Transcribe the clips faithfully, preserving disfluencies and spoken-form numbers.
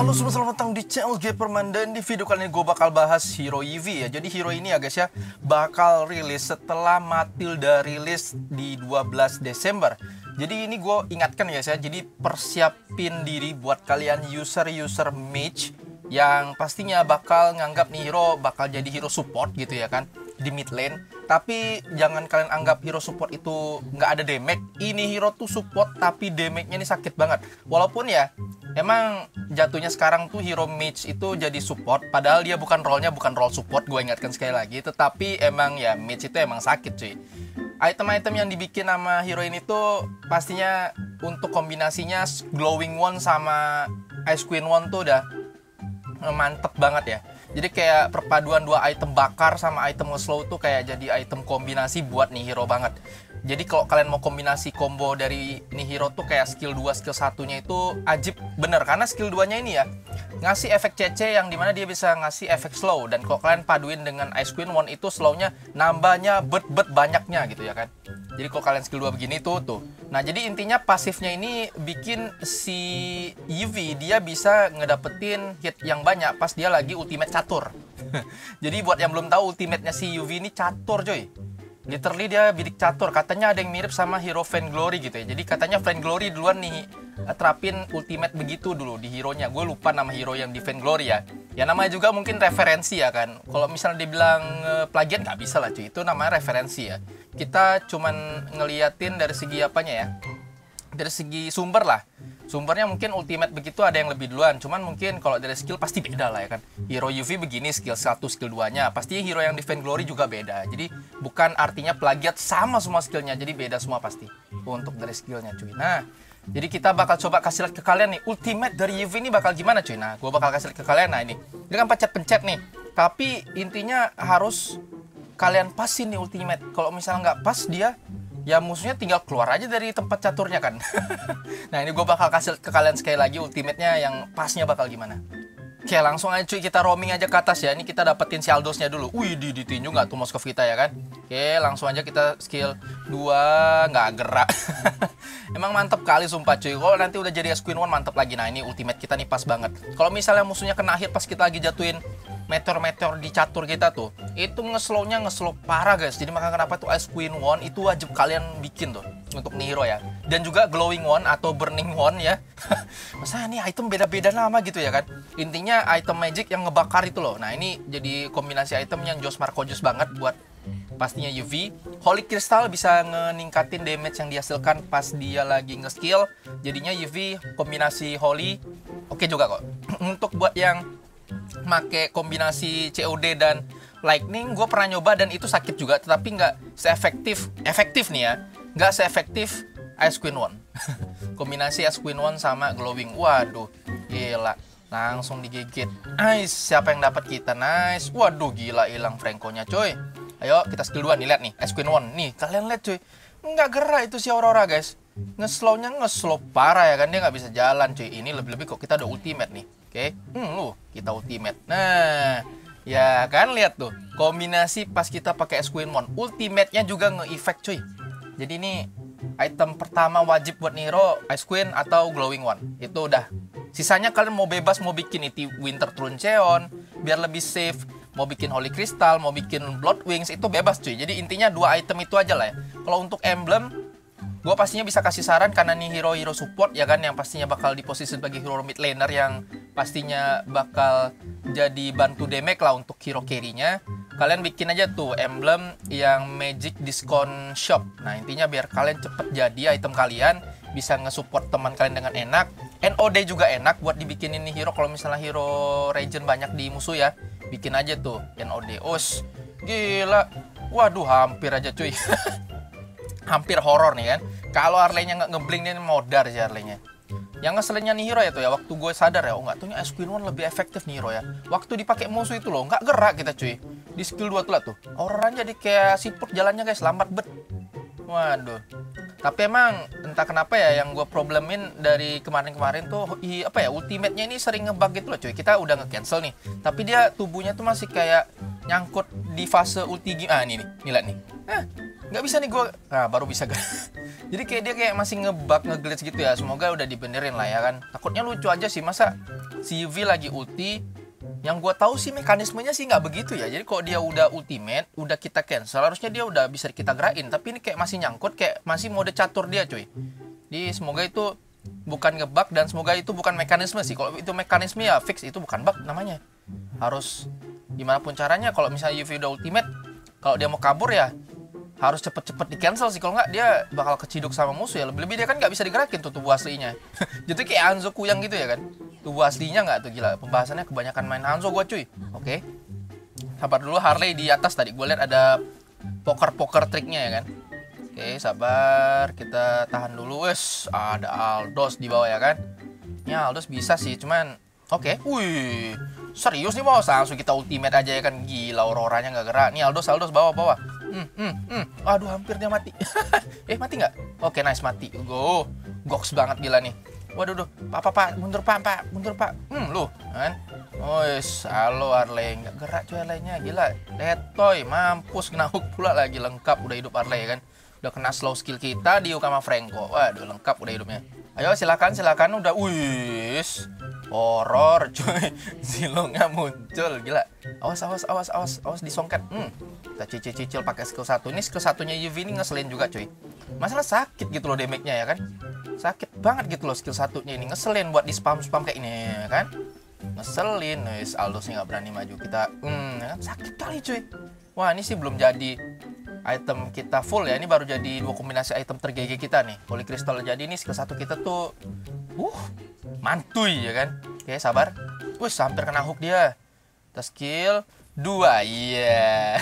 Halo semua, selamat datang di channel Gaperman. Dan di video kali ini gue bakal bahas Hero Yuvi ya. Jadi Hero ini ya guys ya, bakal rilis setelah Matilda rilis di dua belas Desember. Jadi ini gue ingatkan guys ya, jadi persiapin diri buat kalian user-user mage yang pastinya bakal nganggap nih hero bakal jadi hero support gitu ya kan, di mid lane. Tapi jangan kalian anggap hero support itu nggak ada damage. Ini hero tuh support tapi damage-nya ini sakit banget. Walaupun ya emang jatuhnya sekarang tuh hero mage itu jadi support, padahal dia bukan role-nya bukan role support, gue ingatkan sekali lagi. Tetapi emang ya mage itu emang sakit cuy. Item-item yang dibikin sama hero ini tuh pastinya untuk kombinasinya Glowing Wand sama Ice Queen Wand tuh udah mantep banget ya. Jadi kayak perpaduan dua item bakar sama item nge-slow tuh kayak jadi item kombinasi buat nih hero banget. Jadi kalau kalian mau kombinasi combo dari nih hero tuh kayak skill dua skill satunya itu ajib bener, karena skill dua nya ini ya ngasih efek C C yang dimana dia bisa ngasih efek slow. Dan kalau kalian paduin dengan Ice Queen Wand itu slownya nambahnya bet-bet banyaknya gitu ya kan. Jadi kalau kalian skill dua begini tuh tuh. Nah jadi intinya pasifnya ini bikin si Yuvi dia bisa ngedapetin hit yang banyak pas dia lagi ultimate catur. Jadi buat yang belum tahu ultimate-nya si Yuvi ini catur coy. Literally dia bidik catur. Katanya ada yang mirip sama hero Vainglory gitu ya. Jadi katanya Vainglory duluan nih terapin ultimate begitu dulu di hero-nya. Gue lupa nama hero yang di Vainglory ya. Ya namanya juga mungkin referensi ya kan. Kalau misalnya dibilang uh, plagiat nggak bisa lah cuy. Itu namanya referensi ya. Kita cuman ngeliatin dari segi apanya ya. Dari segi sumber lah. Sumbernya mungkin ultimate begitu ada yang lebih duluan. Cuman mungkin kalau dari skill pasti beda lah ya kan. Hero Yuvi begini skill satu, skill dua nya. Pasti hero yang di Vainglory juga beda. Jadi bukan artinya plagiat, sama semua skillnya. Jadi beda semua pasti untuk dari skillnya cuy. Nah jadi kita bakal coba kasih lihat ke kalian nih ultimate dari Yuvi ini bakal gimana cuy. Nah gue bakal kasih lihat ke kalian. Nah ini dia kan pencet-pencet nih. Tapi intinya harus kalian pasin nih ultimate. Kalau misalnya nggak pas dia, ya musuhnya tinggal keluar aja dari tempat caturnya kan. Nah ini gue bakal kasih ke kalian sekali lagi ultimate-nya yang pasnya bakal gimana. Oke langsung aja cuy, kita roaming aja ke atas ya. Ini kita dapetin si Aldosnya dulu. Wih di ditinju nggak tuh Moskov kita ya kan. Oke langsung aja kita skill dua nggak gerak. Emang mantep kali sumpah cuy. Kalau nanti udah jadi Ice Queen Wand mantep lagi. Nah ini ultimate kita nih pas banget. Kalau misalnya musuhnya kena hit pas kita lagi jatuhin meteor-meteor di catur kita tuh, itu ngeslownya ngeslow parah guys. Jadi maka kenapa tuh Ice Queen Wand itu wajib kalian bikin tuh untuk nih hero ya. Dan juga Glowing Wand atau Burning Wand ya. Masa nih item beda-beda nama gitu ya kan. Intinya item magic yang ngebakar itu loh. Nah ini jadi kombinasi item yang Jos Markojus banget buat pastinya Yuvi. Holy Crystal bisa ngeningkatin damage yang dihasilkan pas dia lagi nge-skill. Jadinya Yuvi kombinasi Holy oke juga kok. Untuk buat yang make kombinasi C O D dan Lightning, gue pernah nyoba dan itu sakit juga, tetapi nggak seefektif efektif nih ya, nggak seefektif Ice Queen Wand. Kombinasi Ice Queen Wand sama Glowing, waduh gila, langsung digigit. Nice, siapa yang dapat kita? Nice, waduh gila, hilang Franco-nya coy. Ayo kita skill dua nih, lihat nih Ice Queen Wand nih, kalian lihat coy, nggak gerak itu si Aurora guys. Ngeslownya ngeslow parah ya kan, dia nggak bisa jalan cuy. Ini lebih-lebih kok kita udah ultimate nih. Oke, hmm, lu kita ultimate. Nah, ya kan lihat tuh kombinasi pas kita pakai Ice Queen Wand, ultimate-nya juga nge-effect cuy. Jadi ini item pertama wajib buat hero Ice Queen atau Glowing Wand. Itu udah. Sisanya kalian mau bebas mau bikin itu Winter Truncheon biar lebih safe, mau bikin Holy Crystal, mau bikin Blood Wings itu bebas cuy. Jadi intinya dua item itu aja lah ya. Kalau untuk emblem gue pastinya bisa kasih saran karena nih hero-hero support ya kan, yang pastinya bakal di posisi sebagai hero mid laner yang pastinya bakal jadi bantu damage lah untuk hero carry-nya. Kalian bikin aja tuh emblem yang magic discount shop. Nah intinya biar kalian cepet jadi item kalian, bisa nge-support teman kalian dengan enak. N O D juga enak buat dibikinin nih hero kalau misalnya hero regen banyak di musuh ya. Bikin aja tuh N O D. Us gila, waduh hampir aja cuy. Hampir horor nih kan. Kalau Harley-nya nggak ngebling dia modar sih Harley-nya. Yang ngeselinnya nih hero ya tuh ya, waktu gue sadar ya, oh nggak tuh Ice Queen Wand lebih efektif nih hero ya. Waktu dipakai musuh itu loh, nggak gerak kita cuy. Di skill dua tuh lah tuh. Auroranya jadi kayak siput jalannya guys, lambat bet. Waduh. Tapi emang entah kenapa ya yang gue problemin dari kemarin-kemarin tuh i, apa ya, ultimate-nya ini sering ngebug gitu loh cuy. Kita udah nge-cancel nih, tapi dia tubuhnya tuh masih kayak nyangkut di fase ulti. Ah ini nih, nih lihat nih. Hah, nggak bisa nih gue. Nah baru bisa gak. Jadi kayak dia kayak masih ngebug, ngeglitch gitu ya. Semoga udah dibenerin lah ya kan. Takutnya lucu aja sih, masa si Yuvi lagi ulti. Yang gue tahu sih mekanismenya sih nggak begitu ya. Jadi kalau dia udah ultimate, udah kita cancel, harusnya dia udah bisa kita gerakin. Tapi ini kayak masih nyangkut, kayak masih mode catur dia cuy. Jadi semoga itu bukan ngebug dan semoga itu bukan mekanisme sih. Kalau itu mekanisme ya fix, itu bukan bug namanya. Harus gimana pun caranya, kalau misalnya Yuvi udah ultimate, kalau dia mau kabur ya harus cepet-cepet di cancel sih. Kalau nggak dia bakal keciduk sama musuh ya. Lebih-lebih dia kan nggak bisa digerakin tuh tubuh aslinya. Jadi kayak Hanzo Kuyang gitu ya kan. Tubuh aslinya nggak tuh, gila. Pembahasannya kebanyakan main Hanzo gua cuy. Oke. Sabar dulu, Harley di atas tadi. Gue lihat ada poker-poker triknya ya kan. Oke, sabar. Kita tahan dulu. Wes, ada Aldos di bawah ya kan. Ya Aldos bisa sih, cuman oke. Wih, serius nih bos. Langsung kita ultimate aja ya kan. Gila, Auroranya nggak gerak. Nih Aldos, Aldos bawah-bawah. Hmm, hmm, hmm. Aduh, hampir dia mati. eh, mati nggak? Oke, nice, mati. Go. Goks banget gila nih. Waduh, duh. Pak, pak, pak. Mundur, pak, pak. Mundur, pak. Hmm, lu. Kan? Wes, halo Harley. Nggak gerak cuy Harley-nya. Gila. Letoy. Mampus. Kena hook pula lagi. Lengkap udah hidup Harley kan. Udah kena slow skill kita. Diuk sama Franco. Waduh, lengkap udah hidupnya. Ayo, silakan, silakan. Udah. Wis. Horor cuy. Zilongnya muncul. Gila. Awas, awas, awas, awas. Awas disongket. Hmm. Kita cicil-cicil pakai skill satu. Ini skill satunya Yuvi ini ngeselin juga cuy. Masalah sakit gitu loh damage-nya ya kan. Sakit banget gitu loh skill satunya ini. Ngeselin buat di spam-spam kayak ini ya kan. Ngeselin. Wis, Aldos nih nggak berani maju. Kita hmm, ya kan? Sakit kali cuy. Wah, ini sih belum jadi item kita full ya. Ini baru jadi dua kombinasi item ter-G G kita nih. Holy Crystal jadi ini skill satu kita tuh uh mantuy ya kan. Oke, sabar. Wih, hampir kena hook dia. Kita skill dua. Iya. Yeah.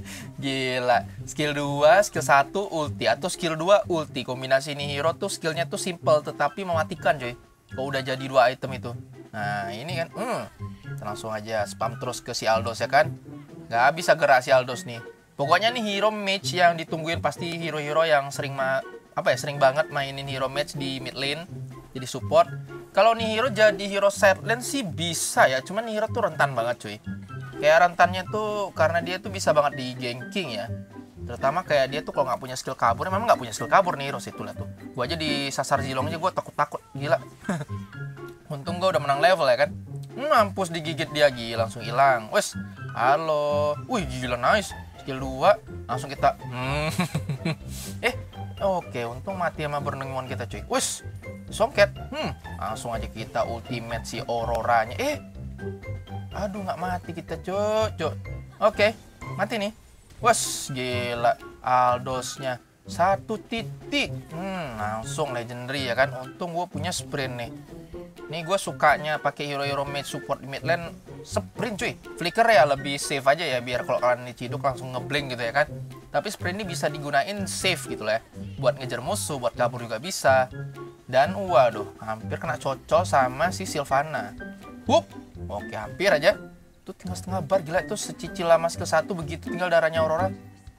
Gila. Skill dua, skill satu ulti atau skill dua ulti. Kombinasi ini hero tuh skillnya tuh simple tetapi mematikan coy. Kalau udah jadi dua item itu. Nah, ini kan hmm. Kita langsung aja spam terus ke si Aldos ya kan. Gak bisa gerak si Aldos nih. Pokoknya nih hero match yang ditungguin pasti hero-hero yang sering ma apa ya sering banget mainin hero match di mid lane jadi support. Kalau nih hero jadi hero side lane sih bisa ya, cuman nih hero tuh rentan banget cuy. Kayak rentannya tuh karena dia tuh bisa banget di ganking ya. Terutama kayak dia tuh kalau nggak punya skill kabur, memang nggak punya skill kabur nih hero situ lah tuh. Gua aja disasar Zilong aja gua takut-takut gila. Untung gua udah menang level ya kan. Mampus digigit dia gila langsung hilang. Wes, halo. Wih gila nice. Skill dua langsung kita hmm. eh oke untung mati sama Burning Mon kita cuy. Wes songket hmm langsung aja kita ultimate si Auroranya. Eh aduh nggak mati kita cuy cuy. Oke mati nih. Wes gila Aldosnya satu titik hmm langsung legendary ya kan. Untung gue punya sprint nih. Nih gue sukanya pakai hero-hero mid support di mid lane sprint cuy. Flicker ya lebih safe aja ya biar kalau kalian diciduk langsung ngeblink gitu ya kan. Tapi sprint ini bisa digunain safe gitu lah ya. Buat ngejar musuh, buat kabur juga bisa. Dan waduh, hampir kena cocol sama si Sylvana. Wup. Oke, hampir aja. Tuh tinggal setengah bar gila itu secicil lama skill satu begitu tinggal darahnya Aurora.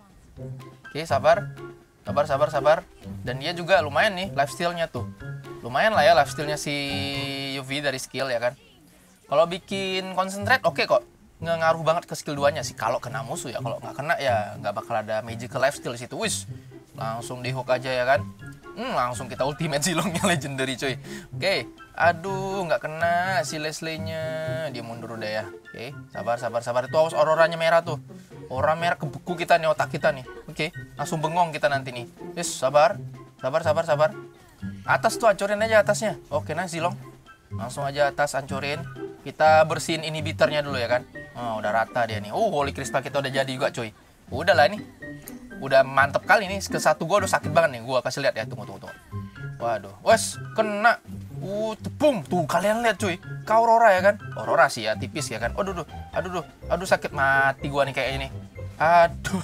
Oke, sabar. Sabar, sabar, sabar. Dan dia juga lumayan nih lifesteal-nya tuh. Lumayan lah ya lifesteal-nya si Yuvi dari skill ya kan. Kalau bikin concentrate oke okay kok. Nggak ngaruh banget ke skill duanya sih kalau kena musuh ya. Kalau nggak kena ya nggak bakal ada magical lifesteal di situ. Wis, langsung di hook aja ya kan. Hmm, langsung kita ultimate Zilongnya legendary coy. Oke, okay. Aduh nggak kena si Leslie-nya. Dia mundur udah ya. Oke, okay. sabar, sabar, sabar. Itu awas Auroranya merah tuh. Aura merah kebeku kita nih otak kita nih. Oke, okay. langsung bengong kita nanti nih. Yes, sabar, sabar, sabar, sabar. Atas tuh hancurin aja atasnya. Oke, nah Zilong. Langsung aja atas hancurin. Kita bersihin inhibitornya dulu ya kan. Oh, udah rata dia nih. Oh, Holy Crystal kita udah jadi juga cuy. Udah lah ini. Udah mantep kali nih. Skill satu gua udah sakit banget nih. Gua kasih lihat ya. Tunggu, tunggu, tunggu. Waduh. Wes, kena. Uh, tepung. Tuh, kalian lihat cuy. Ke Aurora ya kan. Aurora sih ya, tipis ya kan. Aduh, aduh. Aduh, aduh. Aduh, sakit mati gua nih kayak ini. Aduh.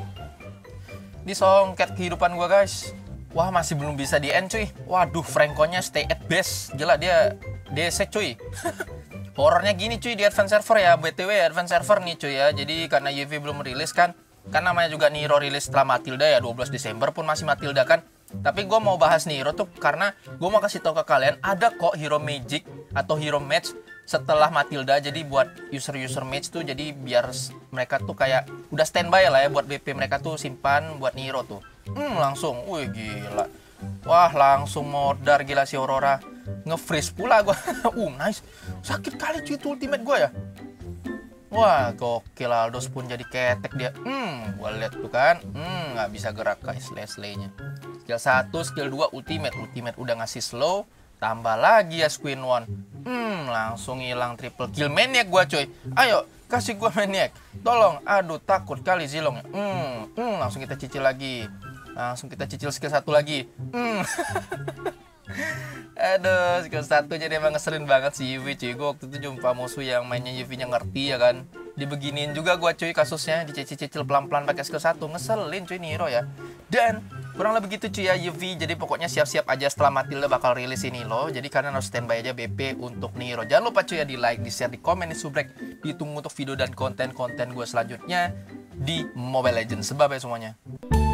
Disongket kehidupan gua, guys. Wah, masih belum bisa di end cuy. Waduh, Franco-nya stay at base. Gila dia D C cuy. Horornya gini cuy di advance server ya. B T W advance server nih cuy ya. Jadi karena Yuvi belum rilis kan. Kan namanya juga Niro rilis setelah Matilda ya. dua belas Desember pun masih Matilda kan. Tapi gue mau bahas Niro tuh karena gue mau kasih tahu ke kalian. Ada kok hero magic atau hero match setelah Matilda. Jadi buat user-user match tuh. Jadi biar mereka tuh kayak udah standby lah ya. Buat B P mereka tuh simpan buat Niro tuh. Hmm langsung. Wih gila. Wah langsung modar gila si Aurora. nge-freeze pula gue. Uh, nice. Sakit kali cuy itu ultimate gue ya. Wah, gokil, Aldos pun jadi ketek dia. Hmm, gue liat tuh kan. Hmm, nggak bisa gerak guys, Leslie-nya. Skill satu, skill dua, ultimate. Ultimate udah ngasih slow. Tambah lagi ya Queen One. Hmm, langsung hilang triple kill. Maniac gue coy. Ayo, kasih gue Maniac. Tolong. Aduh, takut kali Zilong. Hmm, hmm, langsung kita cicil lagi. Langsung kita cicil skill satu lagi. Hmm. Aduh, skill satu jadi emang ngeselin banget si Yuvi cuy. Gue waktu itu jumpa musuh yang mainnya Yuvi-nya ngerti ya kan. Dibeginiin juga gue cuy kasusnya. Dicicil pelan-pelan pakai skill satu. Ngeselin cuy Niro ya. Dan kurang lebih gitu cuy ya Yuvi. Jadi pokoknya siap-siap aja setelah Matilda bakal rilis ini loh. Jadi kalian harus standby aja B P untuk Niro. Jangan lupa cuy ya di like, di share, di komen, di subrek. Ditunggu untuk video dan konten-konten gue selanjutnya di Mobile Legends. Bye-bye semuanya.